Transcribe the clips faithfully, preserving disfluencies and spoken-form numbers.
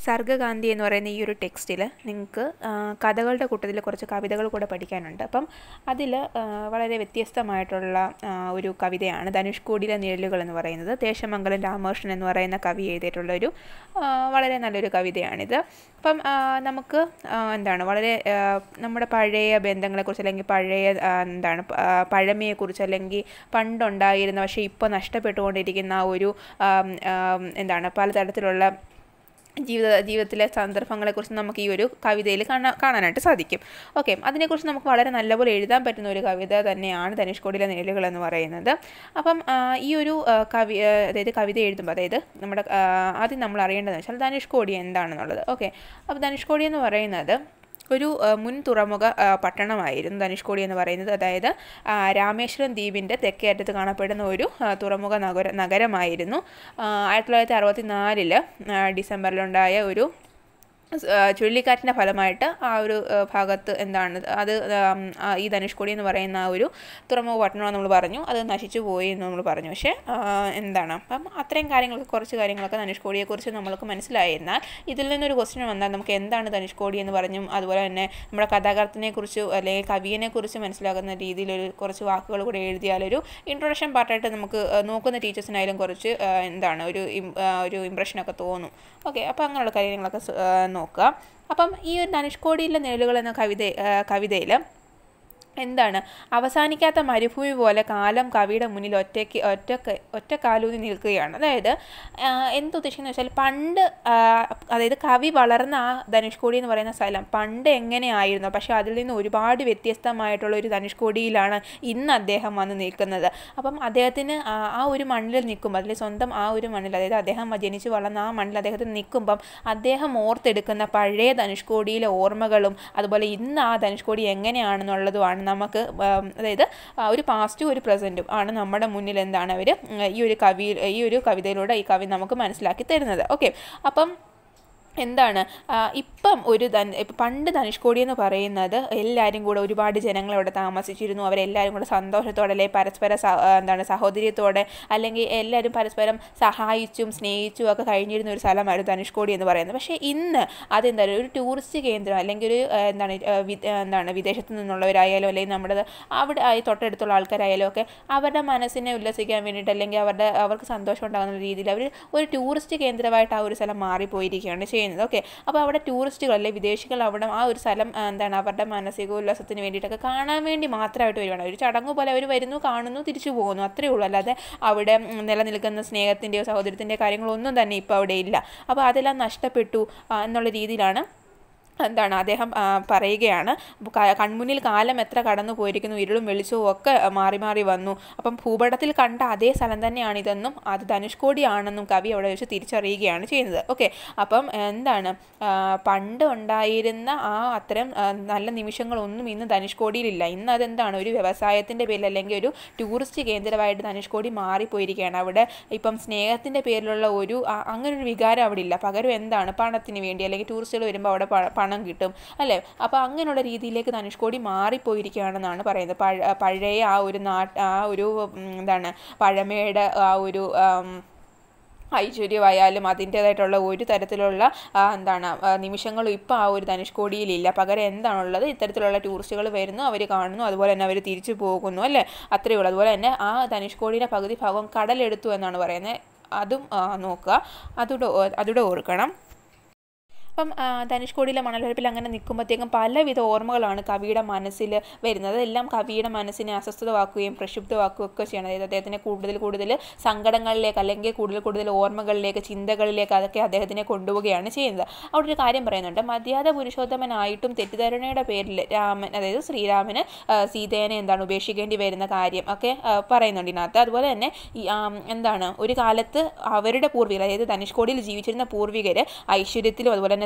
സർഗകാന്തി എന്ന് പറയുന്ന ഈ ഒരു ടെക്സ്റ്റിൽ നിങ്ങൾക്ക് കഥകളുടെ കൂട്ടത്തിൽ കുറച്ച് കവിതകൾ കൂടെ പഠിക്കാനുണ്ട്. അപ്പം അതിൽ വളരെ വ്യത്യസ്തമായിട്ടുള്ള ഒരു കവിതയാണ് ധനുഷ്കോടിയിലെ നിഴലുകൾ എന്ന് പറയുന്നത്. ദേശമംഗലം രാമകൃഷ്ണൻ എന്ന് പറയുന്ന കവി എഴുതിയിട്ടുള്ളൊരു വളരെ നല്ലൊരു കവിതയാണിത്. അപ്പം നമുക്ക് എന്താണ് വളരെ നമ്മുടെ പഴയ ബന്ധങ്ങളെക്കുറിച്ച് അല്ലെങ്കിൽ പഴയ എന്താണ് പഴമയെക്കുറിച്ച് അല്ലെങ്കിൽ പണ്ടുണ്ടായിരുന്ന പക്ഷേ ഇപ്പോൾ നഷ്ടപ്പെട്ടുകൊണ്ടിരിക്കുന്ന ഒരു എന്താണ് പലതരത്തിലുള്ള ജീവിത ജീവിതത്തിലെ സന്ദർഭങ്ങളെക്കുറിച്ച് നമുക്ക് ഈ ഒരു കവിതയിൽ കാണാൻ കാണാനായിട്ട് സാധിക്കും. ഓക്കെ, അതിനെക്കുറിച്ച് നമുക്ക് വളരെ നല്ലപോലെ എഴുതാൻ പറ്റുന്ന ഒരു കവിത തന്നെയാണ് ധനുഷ്കോടിയിലെ നിഴലുകൾ എന്ന് പറയുന്നത്. അപ്പം ഈ ഒരു കവി അതായത് കവിത എഴുതുമ്പോൾ അതായത് നമ്മുടെ ആദ്യം നമ്മൾ അറിയേണ്ടതെന്ന് വെച്ചാൽ ധനുഷ്കോടി എന്താണെന്നുള്ളത്. ഓക്കെ, അപ്പോൾ ധനുഷ്കോടി എന്ന് പറയുന്നത് ഒരു മുൻ തുറമുഖ പട്ടണമായിരുന്നു ധനുഷ്കോടി എന്ന് പറയുന്നത്. അതായത് രാമേശ്വരം ദ്വീപിൻ്റെ തെക്കേ അറ്റത്ത് കാണപ്പെടുന്ന ഒരു തുറമുഖ നഗര നഗരമായിരുന്നു. ആയിരത്തി തൊള്ളായിരത്തി അറുപത്തി നാലില് ഡിസംബറിലുണ്ടായ ഒരു ചുഴലിക്കാറ്റിൻ്റെ ഫലമായിട്ട് ആ ഒരു ഭാഗത്ത് എന്താണ് അത് ഈ ധനുഷ്കോടി എന്ന് പറയുന്ന ആ ഒരു തുറമുഖ പട്ടണം നമ്മൾ പറഞ്ഞു അത് നശിച്ചു പോയി എന്ന് നമ്മൾ പറഞ്ഞു. പക്ഷേ എന്താണ് അപ്പം അത്രയും കാര്യങ്ങളൊക്കെ കുറച്ച് കാര്യങ്ങളൊക്കെ ധനുഷ്കോടിയെക്കുറിച്ച് നമ്മൾക്ക് മനസ്സിലായിരുന്നാൽ ഇതിൽ നിന്നൊരു ക്വസ്റ്റ്യൻ വന്നാൽ നമുക്ക് എന്താണ് ധനുഷ്കോടി എന്ന് പറഞ്ഞും അതുപോലെ തന്നെ നമ്മുടെ കഥാകൃത്തിനെക്കുറിച്ച് അല്ലെങ്കിൽ കവിയെക്കുറിച്ച് മനസ്സിലാക്കുന്ന രീതിയിലൊരു കുറച്ച് വാക്കുകൾ കൂടെ എഴുതിയാലൊരു ഇൻട്രൊഡക്ഷൻ പാർട്ടായിട്ട് നമുക്ക് നോക്കുന്ന ടീച്ചേഴ്സിനായാലും കുറച്ച് എന്താണ് ഒരു ഒരു ഇംപ്രഷനൊക്കെ തോന്നും. ഓക്കെ, അപ്പോൾ അങ്ങനെയുള്ള കാര്യങ്ങളൊക്കെ നോക്കുക. അപ്പം ഈ ഒരു ധനുഷ്കോടിയിലെ നിഴലുകൾ എന്ന കവിത കവിതയിൽ എന്താണ് അവസാനിക്കാത്ത മരുഭൂമി പോലെ കാലം കവിയുടെ മുന്നിൽ ഒറ്റയ്ക്ക് ഒറ്റ ഒറ്റക്കാലൂന്നി നിൽക്കുകയാണ്. അതായത് എന്തുദ്ദേശിക്കുന്നത് വെച്ചാൽ പണ്ട് അതായത് കവി വളർന്ന ആ ധനുഷ്കോടി എന്ന് പറയുന്ന സ്ഥലം പണ്ട് എങ്ങനെയായിരുന്നു, പക്ഷേ അതിൽ നിന്ന് ഒരുപാട് വ്യത്യസ്തമായിട്ടുള്ള ഒരു ധനുഷ്കോടിയിലാണ് ഇന്ന് അദ്ദേഹം വന്ന് നിൽക്കുന്നത്. അപ്പം അദ്ദേഹത്തിന് ആ ഒരു മണ്ണിൽ നിൽക്കുമ്പോൾ അതിൽ സ്വന്തം ആ ഒരു മണ്ണിൽ അതായത് അദ്ദേഹം ജനിച്ചു വളർന്ന ആ മണ്ണിൽ അദ്ദേഹത്തിന് നിൽക്കുമ്പം അദ്ദേഹം ഓർത്തെടുക്കുന്ന പഴയ ധനുഷ്കോടിയിലെ ഓർമ്മകളും അതുപോലെ ഇന്ന് ആ ധനുഷ്കോടി എങ്ങനെയാണെന്നുള്ളതുമാണ് നമുക്ക് അതായത് ഒരു പാസ്റ്റും ഒരു പ്രസൻറ്റും ആണ് നമ്മുടെ മുന്നിൽ എന്താണ് അവർ ഈ ഒരു കവി ഈ ഒരു കവിതയിലൂടെ ഈ കവി നമുക്ക് മനസ്സിലാക്കി തരുന്നത്. ഓക്കെ, അപ്പം എന്താണ് ഇപ്പം ഒരു ധൻ ഇപ്പം പണ്ട് ധനുഷ്കോടി എന്ന് പറയുന്നത് എല്ലാവരും കൂടെ ഒരുപാട് ജനങ്ങൾ അവിടെ താമസിച്ചിരുന്നു. അവരെല്ലാവരും കൂടെ സന്തോഷത്തോടെ അല്ലെങ്കിൽ പരസ്പര എന്താണ് സഹോദര്യത്തോടെ അല്ലെങ്കിൽ എല്ലാവരും പരസ്പരം സഹായിച്ചും സ്നേഹിച്ചും ഒക്കെ കഴിഞ്ഞിരുന്ന ഒരു സ്ഥലമായിരുന്നു ധനുഷ്കോടി എന്ന് പറയുന്നത്. പക്ഷേ ഇന്ന് അതെന്താണ് ഒരു ടൂറിസ്റ്റ് കേന്ദ്രം അല്ലെങ്കിൽ ഒരു എന്താണ് എന്താണ് വിദേശത്ത് നിന്നുള്ളവരായാലും അല്ലെങ്കിൽ നമ്മുടെ അവിടെ ആയി തൊട്ടടുത്തുള്ള ആൾക്കാരായാലും ഒക്കെ അവരുടെ മനസ്സിനെ ഉല്ലസിക്കാൻ വേണ്ടിയിട്ട് അല്ലെങ്കിൽ അവരുടെ അവർക്ക് സന്തോഷം ഉണ്ടാകുന്ന രീതിയിൽ അവർ ഒരു ടൂറിസ്റ്റ് കേന്ദ്രമായിട്ട് ആ ഒരു സ്ഥലം മാറിപ്പോയിരിക്കുകയാണ് ചെയ്യുന്നത്. ഓക്കെ, അപ്പോൾ അവിടെ ടൂറിസ്റ്റുകൾ അല്ലെ വിദേശികൾ അവിടെ ആ ഒരു സ്ഥലം എന്താണ് അവരുടെ മാനസിക ഉല്ലാസത്തിന് വേണ്ടിയിട്ടൊക്കെ കാണാൻ വേണ്ടി മാത്രമായിട്ട് വരുവാണ്. ഒരു ചടങ്ങ് പോലെ അവർ വരുന്നു, കാണുന്നു, തിരിച്ചു പോകുന്നു, അത്രയേ ഉള്ളൂ. അല്ലാതെ അവിടെ നിലനിൽക്കുന്ന സ്നേഹത്തിൻ്റെയോ സഹോദരത്തിൻ്റെയോ കാര്യങ്ങളൊന്നും തന്നെ ഇപ്പോൾ അവിടെ ഇല്ല. അപ്പോൾ അതെല്ലാം നഷ്ടപ്പെട്ടു എന്നുള്ള രീതിയിലാണ് എന്താണ് അദ്ദേഹം പറയുകയാണ്. കൺമുന്നിൽ കാലം എത്ര കടന്നു പോയിരിക്കുന്നു, ഇരുളും വെളിച്ചവും ഒക്കെ മാറി മാറി വന്നു. അപ്പം ഭൂപടത്തിൽ കണ്ട അതേ സ്ഥലം തന്നെയാണ് ഇതെന്നും അത് ധനുഷ്കോടിയാണെന്നും കവി അവിടെ വെച്ച് തിരിച്ചറിയുകയാണ് ചെയ്യുന്നത്. ഓക്കെ, അപ്പം എന്താണ് പണ്ട് ഉണ്ടായിരുന്ന ആ അത്തരം നല്ല നിമിഷങ്ങളൊന്നും ഇന്ന് ധനുഷ്കോടിയിലില്ല. ഇന്ന് അതെന്താണ് ഒരു വ്യവസായത്തിൻ്റെ പേരിൽ അല്ലെങ്കിൽ ഒരു ടൂറിസ്റ്റ് കേന്ദ്രമായിട്ട് ധനുഷ്കോടി മാറിപ്പോയിരിക്കുകയാണ്. അവിടെ ഇപ്പം സ്നേഹത്തിൻ്റെ പേരിലുള്ള ഒരു അങ്ങനൊരു വികാരം അവിടെ ഇല്ല. പകരം എന്താണ് പണത്തിന് വേണ്ടി അല്ലെങ്കിൽ ടൂറിസ്റ്റുകൾ വരുമ്പോൾ അവിടെ പണം കിട്ടും അല്ലേ. അപ്പോൾ അങ്ങനെയുള്ള രീതിയിലേക്ക് ധനുഷ്കോടി മാറിപ്പോയിരിക്കുകയാണെന്നാണ് പറയുന്നത്. പഴ പഴയ ആ ഒരു നാട്ട് ആ ഒരു എന്താണ് പഴമയുടെ ആ ഒരു ഐശ്വര്യമായാലും അതിൻ്റേതായിട്ടുള്ള ഒരു തരത്തിലുള്ള എന്താണ് നിമിഷങ്ങളും ഇപ്പോൾ ആ ഒരു ധനുഷ്കോടിയിലില്ല. പകരം എന്താണുള്ളത് ഇത്തരത്തിലുള്ള ടൂറിസ്റ്റുകൾ വരുന്നു, അവർ കാണുന്നു, അതുപോലെ തന്നെ അവർ തിരിച്ചു പോകുന്നു അല്ലേ, അത്രയേ ഉള്ളൂ. അതുപോലെ തന്നെ ആ ധനുഷ്കോടിയുടെ പകുതി ഭാഗം കടലെടുത്തു എന്നാണ് പറയുന്നത്. അതും നോക്കുക, അതുകൂടെ അതുകൂടെ ഓർക്കണം. അപ്പം ധനുഷ്കോടിയിലെ മണൽപ്പരപ്പിൽ അങ്ങനെ നിൽക്കുമ്പോഴത്തേക്കും പലവിധ ഓർമ്മകളാണ് കവിയുടെ മനസ്സിൽ വരുന്നത്. അതെല്ലാം കവിയുടെ മനസ്സിനെ അസ്വസ്ഥതമാക്കുകയും പ്രക്ഷുബ്ധമാക്കുകയും ഒക്കെ ചെയ്യണം. അതായത് അദ്ദേഹത്തിനെ കൂടുതൽ കൂടുതൽ സങ്കടങ്ങളിലേക്ക് അല്ലെങ്കിൽ കൂടുതൽ കൂടുതൽ ഓർമ്മകളിലേക്ക് ചിന്തകളിലേക്ക് അതൊക്കെ അദ്ദേഹത്തിനെ കൊണ്ടുപോവുകയാണ് ചെയ്യുന്നത്. അവിടെ ഒരു കാര്യം പറയുന്നുണ്ട്, മര്യാദ പുരുഷോത്തമനായിട്ടും തെറ്റിദ്ധാരണയുടെ പേരിൽ രാമൻ അതായത് ശ്രീരാമന് സീതേനെ എന്താണ് ഉപേക്ഷിക്കേണ്ടി വരുന്ന കാര്യം ഒക്കെ പറയുന്നുണ്ട് ഇതിനകത്ത്. അതുപോലെ തന്നെ ഈ എന്താണ് ഒരു കാലത്ത് അവരുടെ പൂർവികർ അതായത് ധനുഷ്കോടിയിൽ ജീവിച്ചിരുന്ന പൂർവികർ ഐശ്വര്യത്തിലും അതുപോലെ തന്നെ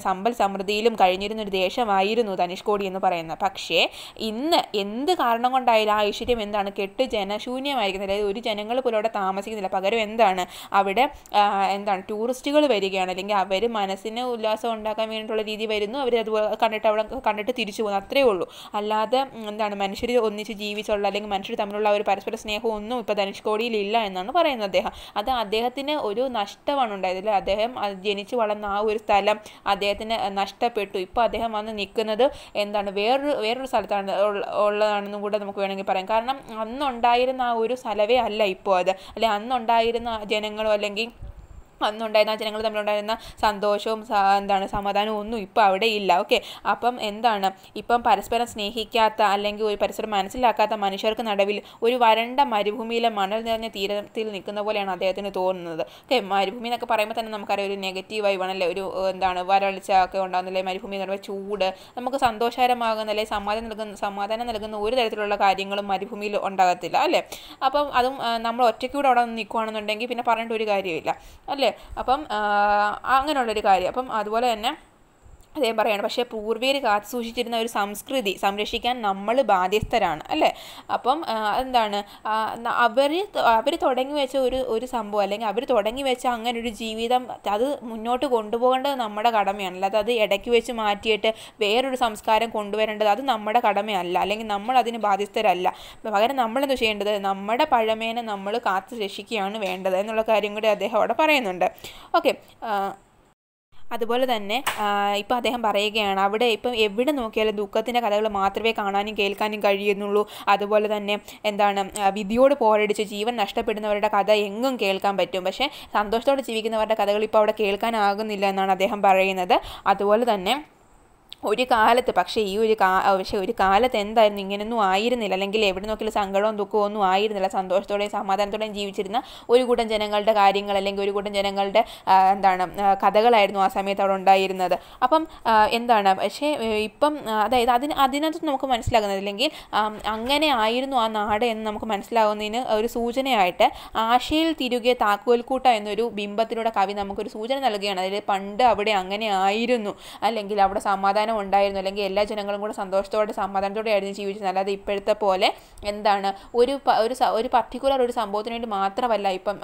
സമ്പൽ സമൃദ്ധിയിലും കഴിഞ്ഞിരുന്ന ഒരു ദേശമായിരുന്നു ധനുഷ്കോടി എന്ന് പറയുന്നത്. പക്ഷേ ഇന്ന് എന്ത് കാരണം കൊണ്ടായാലും ആ ഐശ്വര്യം എന്താണ്, കെട്ട് ജനശൂന്യമായിരിക്കുന്നത്. അതായത് ഒരു ജനങ്ങൾ പോലും അവിടെ താമസിക്കുന്നില്ല. പകരം എന്താണ്, അവിടെ എന്താണ് ടൂറിസ്റ്റുകൾ വരികയാണ്, അല്ലെങ്കിൽ അവർ മനസ്സിന് ഉല്ലാസം ഉണ്ടാക്കാൻ വേണ്ടിയിട്ടുള്ള രീതി വരുന്നു, അവർ അത് കണ്ടിട്ട് അവിടെ കണ്ടിട്ട് തിരിച്ചു പോകുന്നു, അത്രയേ ഉള്ളൂ. അല്ലാതെ എന്താണ് മനുഷ്യർ ഒന്നിച്ച് ജീവിച്ചുള്ള അല്ലെങ്കിൽ മനുഷ്യർ തമ്മിലുള്ള ഒരു പരസ്പര സ്നേഹം ഒന്നും ഇപ്പോൾ ധനുഷ്കോടിയിൽ ഇല്ല എന്നാണ് പറയുന്നത് അദ്ദേഹം. അത് അദ്ദേഹത്തിന് ഒരു നഷ്ടമാണ് ഉണ്ടായത്. അദ്ദേഹം ജനിച്ചു വളർന്ന ആ ഒരു സ്ഥലം അദ്ദേഹത്തിന് നഷ്ടപ്പെട്ടു. ഇപ്പോൾ അദ്ദേഹം വന്ന് നിൽക്കുന്നത് എന്താണ് വേറൊരു വേറൊരു സ്ഥലത്താണ് ഉള്ളതാണെന്നും കൂടെ നമുക്ക് വേണമെങ്കിൽ പറയാം. കാരണം അന്നുണ്ടായിരുന്ന ആ ഒരു സ്ഥലമേ അല്ല ഇപ്പോൾ അത്, അല്ലെ അന്നുണ്ടായിരുന്ന ജനങ്ങളോ അല്ലെങ്കിൽ അന്നുണ്ടായിരുന്ന ജനങ്ങൾ തമ്മിലുണ്ടായിരുന്ന സന്തോഷവും എന്താണ് സമാധാനവും ഒന്നും ഇപ്പോൾ അവിടെ ഇല്ല. ഓക്കെ, അപ്പം എന്താണ് ഇപ്പം പരസ്പരം സ്നേഹിക്കാത്ത അല്ലെങ്കിൽ ഒരു പരസ്പരം മനസ്സിലാക്കാത്ത മനുഷ്യർക്ക് നടുവിൽ ഒരു വരണ്ട മരുഭൂമിയിലെ മണൽ നിറഞ്ഞ തീരത്തിൽ നിൽക്കുന്ന പോലെയാണ് അദ്ദേഹത്തിന് തോന്നുന്നത്. ഓക്കെ, മരുഭൂമി എന്നൊക്കെ പറയുമ്പോൾ തന്നെ നമുക്കറിയാം ഒരു നെഗറ്റീവ് വൈബാണല്ലേ, ഒരു എന്താണ് വരൾച്ച ഒക്കെ ഉണ്ടാകുന്നില്ലേ, മരുഭൂമി എന്ന് പറയുമ്പോൾ ചൂട്, നമുക്ക് സന്തോഷകരമാകുന്നല്ലേ, സമാധാനം നൽകുന്ന സമാധാനം നൽകുന്ന ഒരു തരത്തിലുള്ള കാര്യങ്ങളും മരുഭൂമിയിൽ ഉണ്ടാകത്തില്ല അല്ലേ. അപ്പം അതും നമ്മൾ ഒറ്റയ്ക്കൂടെ അവിടെ നിൽക്കുകയാണെന്നുണ്ടെങ്കിൽ പിന്നെ പറഞ്ഞിട്ട് ഒരു കാര്യമില്ല അല്ലേ. അപ്പം അങ്ങനെയുള്ളൊരു കാര്യം. അപ്പം അതുപോലെ തന്നെ അദ്ദേഹം പറയുകയാണ്, പക്ഷേ പൂർവികർ കാത്തു സൂക്ഷിച്ചിരുന്ന ഒരു സംസ്കൃതി സംരക്ഷിക്കാൻ നമ്മൾ ബാധ്യസ്ഥരാണ് അല്ലേ. അപ്പം എന്താണ് അവർ അവർ തുടങ്ങി വെച്ച ഒരു ഒരു സംഭവം അല്ലെങ്കിൽ അവർ തുടങ്ങി വെച്ച അങ്ങനെ ഒരു ജീവിതം അത് മുന്നോട്ട് കൊണ്ടുപോകേണ്ടത് നമ്മുടെ കടമയാണ്. അല്ലാതെ അത് ഇടയ്ക്ക് വെച്ച് മാറ്റിയിട്ട് വേറൊരു സംസ്കാരം കൊണ്ടുവരേണ്ടത് അത് നമ്മുടെ കടമയല്ല, അല്ലെങ്കിൽ നമ്മൾ അതിന് ബാധ്യസ്ഥരല്ല. പകരം നമ്മളെന്ത് ചെയ്യേണ്ടത്, നമ്മുടെ പഴമേനെ നമ്മൾ കാത്തു രക്ഷിക്കുകയാണ് വേണ്ടത് എന്നുള്ള കാര്യം കൂടി അദ്ദേഹം അവിടെ പറയുന്നുണ്ട്. ഓക്കെ, അതുപോലെ തന്നെ ഇപ്പം അദ്ദേഹം പറയുകയാണ് അവിടെ ഇപ്പം എവിടെ നോക്കിയാലും ദുഃഖത്തിൻ്റെ കഥകൾ മാത്രമേ കാണാനും കേൾക്കാനും കഴിയുന്നുള്ളൂ. അതുപോലെ തന്നെ എന്താണ് വിധിയോട് പോരടിച്ച് ജീവൻ നഷ്ടപ്പെടുന്നവരുടെ കഥ എങ്ങും കേൾക്കാൻ പറ്റും, പക്ഷേ സന്തോഷത്തോടെ ജീവിക്കുന്നവരുടെ കഥകൾ ഇപ്പോൾ അവിടെ കേൾക്കാനാകുന്നില്ല എന്നാണ് അദ്ദേഹം പറയുന്നത്. അതുപോലെ തന്നെ ഒരു കാലത്ത് പക്ഷേ ഈ ഒരു കാ പക്ഷേ ഒരു കാലത്ത് എന്തായിരുന്നു ഇങ്ങനെയൊന്നും ആയിരുന്നില്ല, അല്ലെങ്കിൽ എവിടെ നോക്കിയാലും സങ്കടവും ദുഃഖവും ഒന്നും ആയിരുന്നില്ല. സന്തോഷത്തോടെയും സമാധാനത്തോടെയും ജീവിച്ചിരുന്ന ഒരു കൂട്ടം ജനങ്ങളുടെ കാര്യങ്ങൾ അല്ലെങ്കിൽ ഒരു കൂട്ടം ജനങ്ങളുടെ എന്താണ് കഥകളായിരുന്നു ആ സമയത്ത് അവിടെ ഉണ്ടായിരുന്നത്. അപ്പം എന്താണ് പക്ഷേ ഇപ്പം അതായത് അതിന് അതിനകത്ത് നമുക്ക് മനസ്സിലാകുന്നത് അല്ലെങ്കിൽ അങ്ങനെ ആയിരുന്നു ആ നാട് എന്ന് നമുക്ക് മനസ്സിലാകുന്നതിന് ഒരു സൂചനയായിട്ട് ആശയിൽ തിരുകിയ താക്കോൽക്കൂട്ട എന്നൊരു ബിംബത്തിലൂടെ കവി നമുക്കൊരു സൂചന നൽകുകയാണ്. അതായത് പണ്ട് അവിടെ അങ്ങനെ ആയിരുന്നു, അല്ലെങ്കിൽ അവിടെ സമാധാനം ഉണ്ടായിരുന്നു, അല്ലെങ്കിൽ എല്ലാ ജനങ്ങളും കൂടെ സന്തോഷത്തോടെ സമാധാനത്തോടെ ആയിരുന്നു ജീവിച്ചത്. അല്ലാതെ ഇപ്പോഴത്തെ പോലെ എന്താണ് ഒരു ഒരു ഒരു പർട്ടിക്കുലർ ഒരു സംഭവത്തിന് വേണ്ടി മാത്രമല്ല ഇപ്പം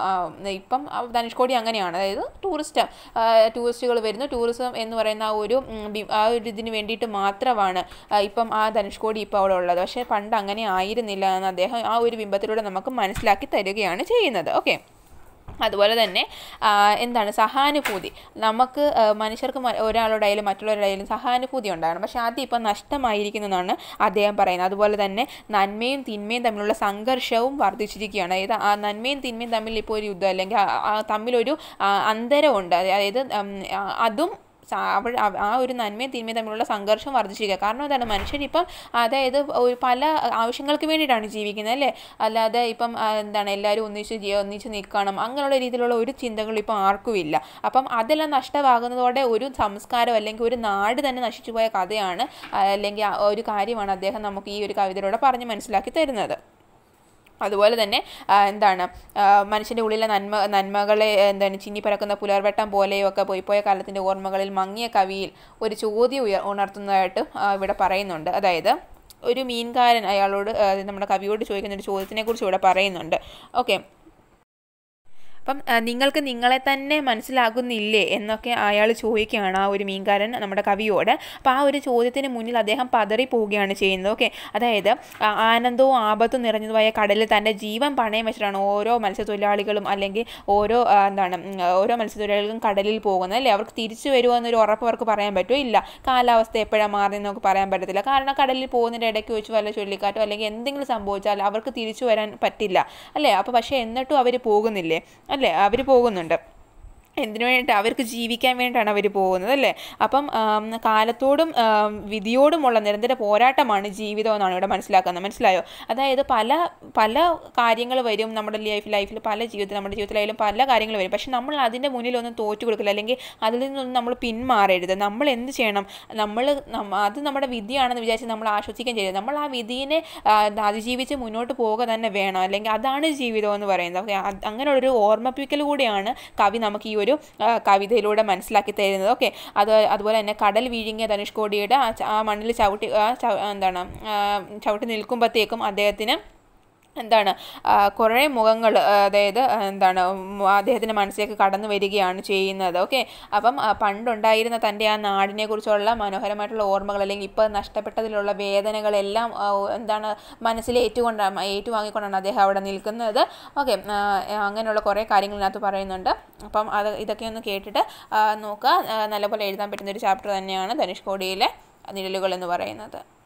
ഇപ്പം ധനുഷ്കോടി അങ്ങനെയാണ്. അതായത് ടൂറിസ്റ്റ് ടൂറിസ്റ്റുകൾ വരുന്നു, ടൂറിസം എന്ന് പറയുന്ന ആ ഒരു ആ ഒരു ഇതിന് വേണ്ടിയിട്ട് മാത്രമാണ് ഇപ്പം ആ ധനുഷ്കോടി ഇപ്പോൾ അവിടെ ഉള്ളത്. പക്ഷേ പണ്ട് അങ്ങനെ ആയിരുന്നില്ല എന്ന് അദ്ദേഹം ആ ഒരു ബിംബത്തിലൂടെ നമുക്ക് മനസ്സിലാക്കി തരികയാണ് ചെയ്യുന്നത്. ഓക്കെ, അതുപോലെ തന്നെ എന്താണ് സഹാനുഭൂതി, നമുക്ക് മനുഷ്യർക്ക് ഒരാളോടായാലും മറ്റുള്ളവരോടായാലും സഹാനുഭൂതി ഉണ്ടാകണം, പക്ഷേ അത് ഇപ്പം നഷ്ടമായിരിക്കുന്നതാണ് അദ്ദേഹം പറയുന്നത്. അതുപോലെ തന്നെ നന്മയും തിന്മയും തമ്മിലുള്ള സംഘർഷവും വർദ്ധിച്ചിരിക്കുകയാണ്. അതായത് ആ നന്മയും തിന്മയും തമ്മിൽ ഇപ്പോൾ ഒരു യുദ്ധം അല്ലെങ്കിൽ തമ്മിലൊരു അന്തരമുണ്ട്. അതായത് അതും അവൾ ആ ഒരു നന്മയും തിന്മയും തമ്മിലുള്ള സംഘർഷം വർദ്ധിച്ചിരിക്കുക. കാരണം എന്താണ് മനുഷ്യരിപ്പം അതായത് ഒരു പല ആവശ്യങ്ങൾക്ക് വേണ്ടിയിട്ടാണ് ജീവിക്കുന്നത് അല്ലേ. അല്ലാതെ ഇപ്പം എന്താണ് എല്ലാവരും ഒന്നിച്ച് ഒന്നിച്ച് നിൽക്കണം അങ്ങനെയുള്ള രീതിയിലുള്ള ഒരു ചിന്തകൾ ഇപ്പം ആർക്കും ഇല്ല. അപ്പം അതെല്ലാം നഷ്ടമാകുന്നതോടെ ഒരു സംസ്കാരം അല്ലെങ്കിൽ ഒരു നാട് തന്നെ നശിച്ചു പോയ കഥയാണ് അല്ലെങ്കിൽ ഒരു കാര്യമാണ് അദ്ദേഹം നമുക്ക് ഈ ഒരു കവിതയിലൂടെ പറഞ്ഞ് മനസ്സിലാക്കി തരുന്നത്. അതുപോലെ തന്നെ എന്താണ് മനുഷ്യൻ്റെ ഉള്ളിലെ നന്മ നന്മകളെ എന്താണ് ചിന്നി പറക്കുന്ന പുലർവട്ടം പോലെയൊക്കെ പോയി പോയ കാലത്തിൻ്റെ ഓർമ്മകളിൽ മങ്ങിയ കവിയിൽ ഒരു ചോദ്യം ഉയർ ഉണർത്തുന്നതായിട്ട് ഇവിടെ പറയുന്നുണ്ട്. അതായത് ഒരു മീൻകാരൻ അയാളോട് നമ്മുടെ കവിയോട് ചോദിക്കുന്ന ഒരു ചോദ്യത്തിനെ കുറിച്ച് ഇവിടെ പറയുന്നുണ്ട്. ഓക്കെ, അപ്പം നിങ്ങൾക്ക് നിങ്ങളെ തന്നെ മനസ്സിലാകുന്നില്ലേ എന്നൊക്കെ അയാൾ ചോദിക്കുകയാണ് ആ ഒരു മീൻകാരൻ നമ്മുടെ കവിയോട്. അപ്പോൾ ആ ഒരു ചോദ്യത്തിന് മുന്നിൽ അദ്ദേഹം പതറി പോവുകയാണ് ചെയ്യുന്നത്. ഓക്കെ, അതായത് ആനന്ദവും ആപത്തും നിറഞ്ഞതുമായ കടലിൽ തൻ്റെ ജീവൻ പണയം വെച്ചിട്ടാണ് ഓരോ മത്സ്യത്തൊഴിലാളികളും അല്ലെങ്കിൽ ഓരോ എന്താണ് ഓരോ മത്സ്യത്തൊഴിലാളികളും കടലിൽ പോകുന്നത് അല്ലേ. അവർക്ക് തിരിച്ചു വരുമോ എന്നൊരു ഉറപ്പ് അവർക്ക് പറയാൻ പറ്റുമോ? ഇല്ല. കാലാവസ്ഥ എപ്പോഴാണ് മാറുന്നതെന്ന് നമുക്ക് പറയാൻ പറ്റത്തില്ല. കാരണം കടലിൽ പോകുന്നതിൻ്റെ ഇടയ്ക്ക് വെച്ച് വല്ല ചുഴലിക്കാറ്റോ അല്ലെങ്കിൽ എന്തെങ്കിലും സംഭവിച്ചാൽ അവർക്ക് തിരിച്ചു വരാൻ പറ്റില്ല അല്ലേ. അപ്പോൾ പക്ഷേ എന്നിട്ടും അവർ പോകുന്നില്ലേ അല്ലേ, അവർ പോകുന്നുണ്ട്. എന്തിനു വേണ്ടിയിട്ട്? അവർക്ക് ജീവിക്കാൻ വേണ്ടിയിട്ടാണ് അവർ പോകുന്നത് അല്ലേ. അപ്പം കാലത്തോടും വിധിയോടുമുള്ള നിരന്തര പോരാട്ടമാണ് ജീവിതം എന്നാണ് ഇവിടെ മനസ്സിലാക്കുന്നത്. മനസ്സിലായോ? അതായത് പല പല കാര്യങ്ങൾ വരും നമ്മുടെ ലൈഫ് ലൈഫിൽ പല ജീവിതത്തിൽ നമ്മുടെ ജീവിതത്തിലായാലും പല കാര്യങ്ങൾ വരും. പക്ഷെ നമ്മൾ അതിൻ്റെ മുന്നിലൊന്നും തോറ്റു കൊടുക്കില്ല, അല്ലെങ്കിൽ അതിൽ നിന്നൊന്നും നമ്മൾ പിന്മാറരുത്. നമ്മൾ എന്ത് ചെയ്യണം? നമ്മൾ അത് നമ്മുടെ വിധിയാണെന്ന് വിചാരിച്ച് നമ്മൾ ആശ്വസിക്കാൻ ചെയ്യരുത്. നമ്മൾ ആ വിധിയെ അതിജീവിച്ച് മുന്നോട്ട് പോവുക തന്നെ വേണം, അല്ലെങ്കിൽ അതാണ് ജീവിതം എന്ന് പറയുന്നത്. അങ്ങനെയുള്ളൊരു ഓർമ്മിപ്പിക്കൽ കൂടിയാണ് കവി നമുക്ക് ഈ ഒരു കവിതയിലൂടെ മനസ്സിലാക്കി തരുന്നത്. ഓക്കെ, അത് അതുപോലെ തന്നെ കടൽ വിഴുങ്ങിയ ധനുഷ്കോടിയുടെ ആ മണ്ണിൽ ചവിട്ടി എന്താണ് ചവിട്ടി നിൽക്കുമ്പോഴത്തേക്കും അദ്ദേഹത്തിന് എന്താണ് കുറേ മുഖങ്ങൾ, അതായത് എന്താണ് അദ്ദേഹത്തിൻ്റെ മനസ്സിലേക്ക് കടന്നു വരികയാണ് ചെയ്യുന്നത്. ഓക്കെ, അപ്പം പണ്ടുണ്ടായിരുന്ന തൻ്റെ ആ നാടിനെ കുറിച്ചുള്ള മനോഹരമായിട്ടുള്ള ഓർമ്മകൾ അല്ലെങ്കിൽ ഇപ്പോൾ നഷ്ടപ്പെട്ടതിലുള്ള വേദനകളെല്ലാം എന്താണ് മനസ്സിൽ ഏറ്റുകൊണ്ടാണ് ഏറ്റുവാങ്ങിക്കൊണ്ടാണ് അദ്ദേഹം അവിടെ നിൽക്കുന്നത്. ഓക്കെ, അങ്ങനെയുള്ള കുറേ കാര്യങ്ങൾ ഇതിനകത്ത് പറയുന്നുണ്ട്. അപ്പം അത് ഇതൊക്കെ ഒന്ന് കേട്ടിട്ട് നോക്കുക. നല്ലപോലെ എഴുതാൻ പറ്റുന്നൊരു ചാപ്റ്റർ തന്നെയാണ് ധനുഷ്കോടിയിലെ നിഴലുകൾ എന്ന് പറയുന്നത്.